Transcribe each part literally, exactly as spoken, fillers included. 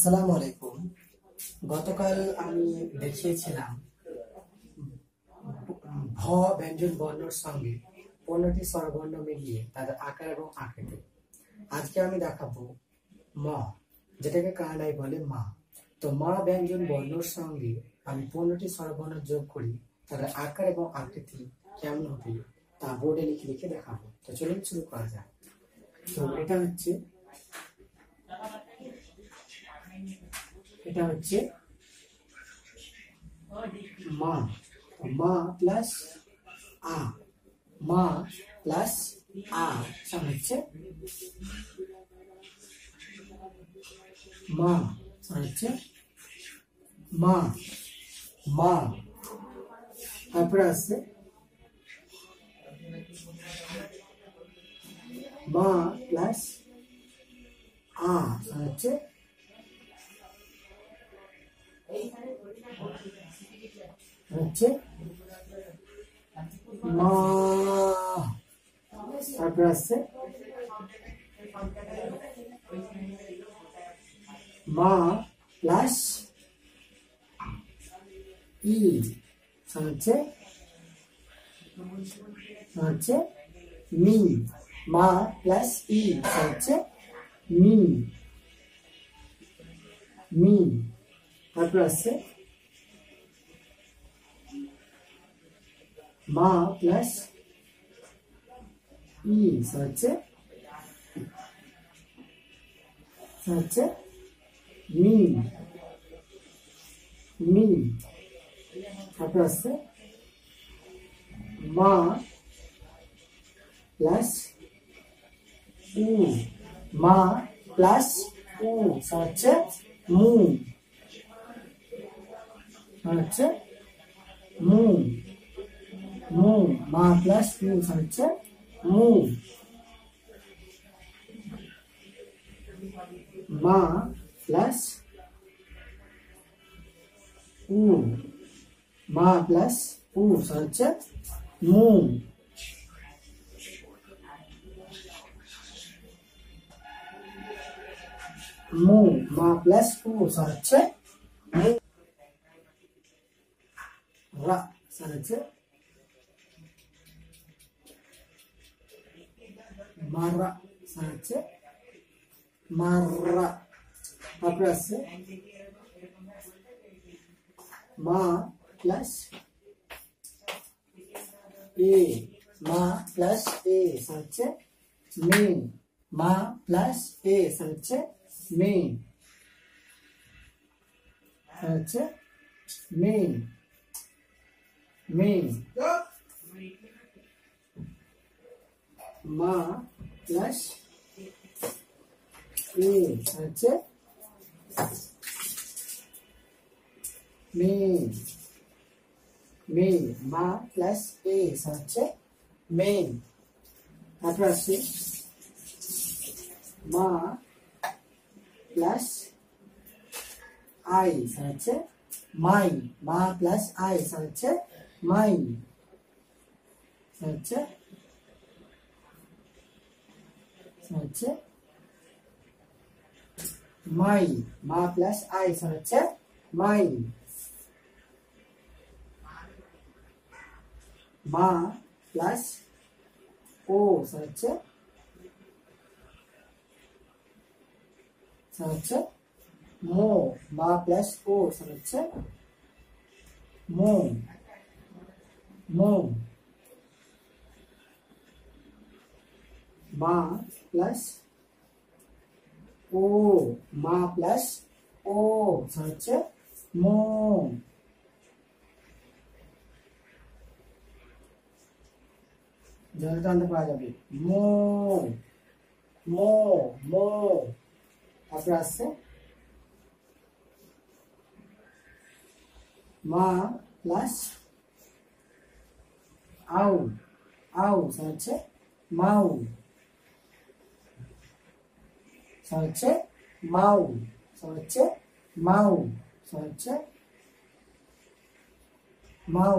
আসসালামু আলাইকুম। গতকাল আমি দেখিয়েছিলাম ভ ব্যঞ্জন বর্ণের সঙ্গে পনেরোটি স্বরবর্ণ মিলিয়ে তাদের আকার এবং আকৃতি। আজকে আমি দেখাবো ম, যেটাকে কানাডায় বলে মা। তো মা ব্যঞ্জন বর্ণের সঙ্গে আমি পনেরোটি স্বরবর্ণ যোগ করি, তাদের আকার এবং আকৃতি কেমন হবে তা বোর্ডে লিখে লিখে দেখাবো। তো চলুন শুরু করা যাক। তো এটা হচ্ছে এটা হচ্ছে মা। মা প্লাস আ, মা প্লাস আ সমান হচ্ছে মা, সমান হচ্ছে মা মা। তারপরে আছে মা প্লাস আ সমান হচ্ছে হচ্ছে মা। তারপরে আছে মা প্লাস ই সমান হচ্ছে হচ্ছে মি। মা প্লাস ই সমান হচ্ছে মি মি। তারপর আছে মা প্লাস ই হচ্ছে হচ্ছে মি মি। তারপর আছে মা প্লাস উ, মা প্লাস উ হচ্ছে মু হচ্ছে মু মু। মা প্লাস উ হচ্ছে মু। মা প্লাস উ, মা প্লাস উ হচ্ছে মু মু। মা প্লাস উ হচ্ছে মু। রা হচ্ছে মারা হচ্ছে মারা। তারপরে আছে মা প্লাস এ, মা প্লাস এ হচ্ছে মে। মা প্লাস এ হচ্ছে মে হচ্ছে মে মে। মা প্লাস এ হচ্ছে মে মে। মা প্লাস এ হচ্ছে মে। তারপর আছে মা প্লাস আই হচ্ছে মাই। মা প্লাস আই হচ্ছে মাই হচ্ছে হচ্ছে মাই। মা প্লাস আই হচ্ছে মাই। মা প্লাস ও হচ্ছে হচ্ছে মো। মা প্লাস ও হচ্ছে মো মো। মা প্লাস ও, মা প্লাস ও হচ্ছে মো জল টানতে পাওয়া যাবে মো মো মো। তারপরে আসছে মা প্লাস আউ, আউ হচ্ছে মাউ হচ্ছে মাউ হচ্ছে মাউ হচ্ছে মাউ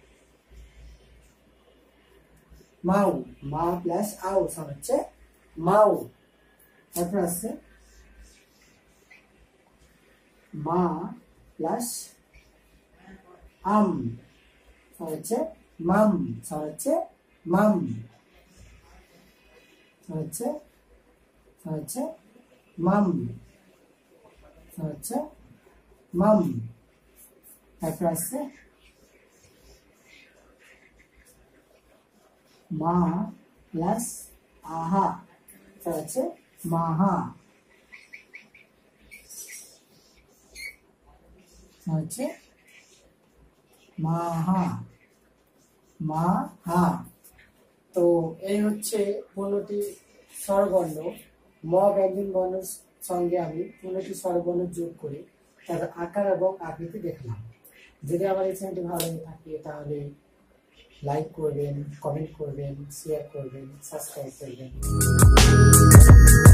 মাউ। মা প্লাস আউ হচ্ছে মাউ। তারপর আছে মা প্লাস আম হচ্ছে মাম হচ্ছে মাম হচ্ছে হচ্ছে মাম হচ্ছে মাম তারপর আছে মা প্লাস আহা হচ্ছে মাহা হচ্ছে মাহা মাহা। তো এই হচ্ছে পনেরোটি স্বরবর্ণ। ম ব্যঞ্জন বর্ণের সঙ্গে আমি পনেরোটি স্বরবর্ণ যোগ করে তার আকার এবং আকৃতি দেখলাম। যদি আমার এই চ্যানেলটি ভালো লেগে থাকে তাহলে লাইক করবেন, কমেন্ট করবেন, শেয়ার করবেন, সাবস্ক্রাইব করবেন।